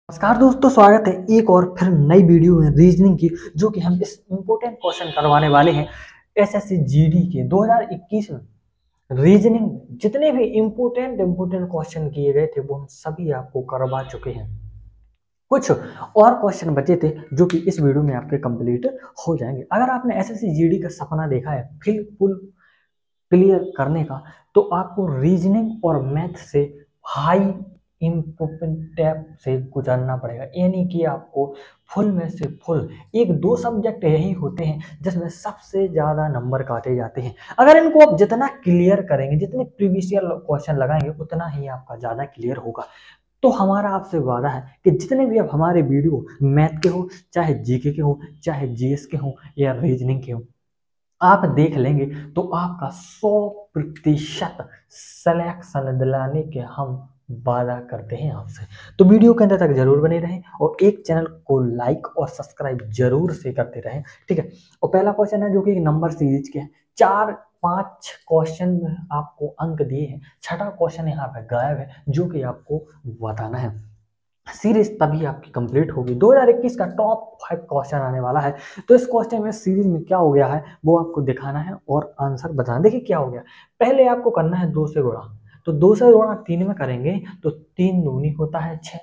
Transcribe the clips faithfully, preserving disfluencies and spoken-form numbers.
नमस्कार दोस्तों, स्वागत है एक और फिर नई वीडियो में रीजनिंग की, जो कि हम इस इम्पोर्टेंट क्वेश्चन करवाने वाले हैं एसएससी जीडी के दो हज़ार इक्कीस में। रीजनिंग जितने भी इम्पोर्टेंट इम्पोर्टेंट क्वेश्चन किए गए थे वो हम सभी आपको करवा चुके हैं। कुछ और क्वेश्चन बचे थे जो कि इस वीडियो में आपके कंप्लीट हो जाएंगे। अगर आपने एसएससी जीडी का सपना देखा है फिल फुल क्लियर करने का, तो आपको रीजनिंग और मैथ से हाई इम्पोर्टेंट टैप से गुजरना पड़ेगा। यानी कि आपको फुल में से फुल एक दो सब्जेक्ट यही होते हैं जिसमें सबसे ज़्यादा नंबर काटे जाते हैं। अगर इनको आप जितना क्लियर करेंगे, जितने प्रीवियस ईयर क्वेश्चन लगाएंगे, उतना ही आपका ज़्यादा क्लियर होगा। तो हमारा आपसे वादा है कि जितने भी अब हमारे वीडियो मैथ के हो, चाहे जीके के हो, चाहे जीएस के हो या रीजनिंग के हो, आप देख लेंगे तो आपका सौ प्रतिशत सिलेक्शन दिलाने के हम वादा करते हैं आपसे। तो वीडियो के अंदर तक जरूर बने रहें और एक चैनल को लाइक और सब्सक्राइब जरूर से करते रहें, ठीक है। और पहला क्वेश्चन है जो कि एक नंबर सीरीज के है। चार पांच क्वेश्चन में आपको अंक दिए हैं, छठा क्वेश्चन यहाँ पे गायब है जो कि आपको बताना है। सीरीज तभी आपकी कंप्लीट होगी। दो हज़ार इक्कीस का टॉप फाइव क्वेश्चन आने वाला है। तो इस क्वेश्चन में सीरीज में क्या हो गया है वो आपको दिखाना है और आंसर बताना। देखिए क्या हो गया, पहले आपको करना है दो से गुणा। तो दो से गुणा तीन में करेंगे तो तीन दूनी होता है छः।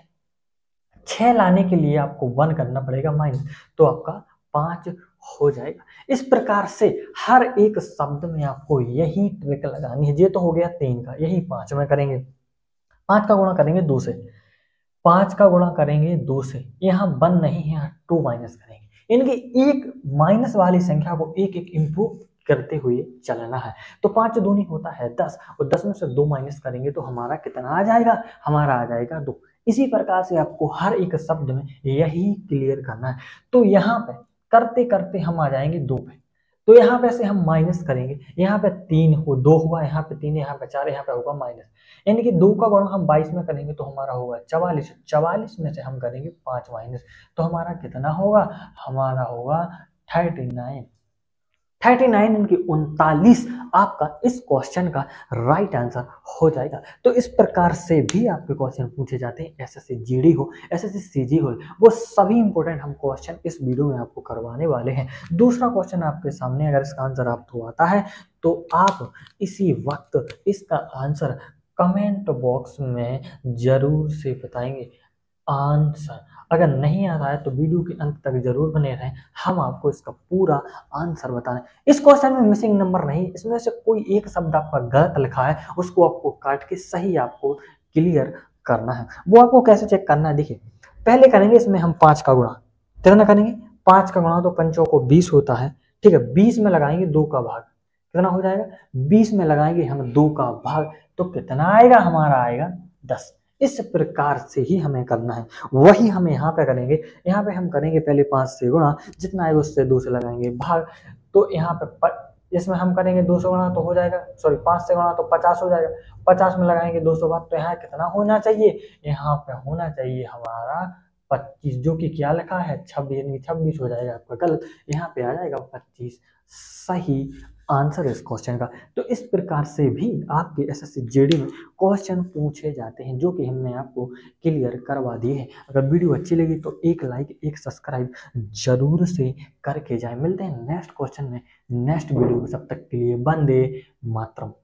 छः लाने के लिए आपको वन करना पड़ेगा माइनस, तो आपका पाँच हो जाएगा। इस प्रकार से हर एक शब्द में आपको यही ट्रिक लगानी है। ये तो हो गया तीन का, यही पाँच में करेंगे। पाँच का गुणा करेंगे दो से, पांच का गुणा करेंगे दो से, यहाँ वन नहीं है, यहाँ टू माइनस करेंगे। इनकी एक माइनस वाली संख्या को एक एक इंप्रूव करते हुए चलना है। तो पांच दूनी होता है दस, और दस में से दो माइनस करेंगे तो हमारा कितना आ जाएगा, हमारा आ जाएगा दो। इसी प्रकार से आपको हर एक शब्द में यही क्लियर करना है। तो यहाँ पे करते करते हम आ जाएंगे दो पे। तो यहाँ पे से हम माइनस करेंगे, यहाँ पे तीन हो, दो हुआ, यहाँ पे तीन, यहाँ पे चार, यहाँ पे होगा माइनस। यानी कि दो का गुणा हम बाईस में करेंगे तो हमारा होगा चवालीस। चवालीस में से हम करेंगे पाँच माइनस, तो हमारा कितना होगा, हमारा होगा थर्टी नाइन। थर्टी नाइन इनकी उनतालीस आपका इस क्वेश्चन का राइट आंसर हो जाएगा। तो इस प्रकार से भी आपके क्वेश्चन पूछे जाते हैं, एसएससी जीडी हो, एसएससी सीजी हो, वो सभी इंपॉर्टेंट हम क्वेश्चन इस वीडियो में आपको करवाने वाले हैं। दूसरा क्वेश्चन आपके सामने, अगर इसका आंसर आपको आता है तो आप इसी वक्त इसका आंसर कमेंट बॉक्स में जरूर से बताएंगे आंसर। अगर नहीं आता है तो वीडियो के अंत तक जरूर बने रहें, हम आपको इसका पूरा आंसर बताएं। इस क्वेश्चन में मिसिंग नंबर नहीं, इसमें से कोई एक शब्द आपका गलत लिखा है, उसको आपको काट के सही आपको क्लियर करना है। वो आपको कैसे चेक करना है, देखिए पहले करेंगे इसमें हम पाँच का गुणा। कितना करेंगे, पाँच का गुणा तो पंचों को बीस होता है, ठीक है। बीस में लगाएंगे दो का भाग, कितना हो जाएगा, बीस में लगाएंगे हम दो का भाग, तो कितना आएगा, हमारा आएगा दस। इस प्रकार से ही हमें करना है, वही हम यहाँ पे करेंगे। यहाँ पे हम करेंगे पहले पाँच से गुणा, जितना है उससे दो से लगाएंगे भाग। तो यहाँ पे इसमें हम करेंगे दो सौ गुणा तो हो जाएगा, सॉरी पाँच से गुणा तो पचास हो जाएगा। पचास में लगाएंगे दो सौ भाग, तो यहाँ कितना होना चाहिए, यहाँ पे होना चाहिए हमारा पच्चीस, जो कि क्या लिखा है छब्बीस, यानी छब्बीस हो जाएगा आपका गलत, यहाँ पे आ जाएगा पच्चीस सही आंसर इस क्वेश्चन का। तो इस प्रकार से भी आपके एसएससी जीडी में क्वेश्चन पूछे जाते हैं, जो कि हमने आपको क्लियर करवा दिए हैं। अगर वीडियो अच्छी लगी तो एक लाइक एक सब्सक्राइब जरूर से करके जाए। मिलते हैं नेक्स्ट क्वेश्चन में नेक्स्ट वीडियो में, तब तक के लिए वंदे मातरम।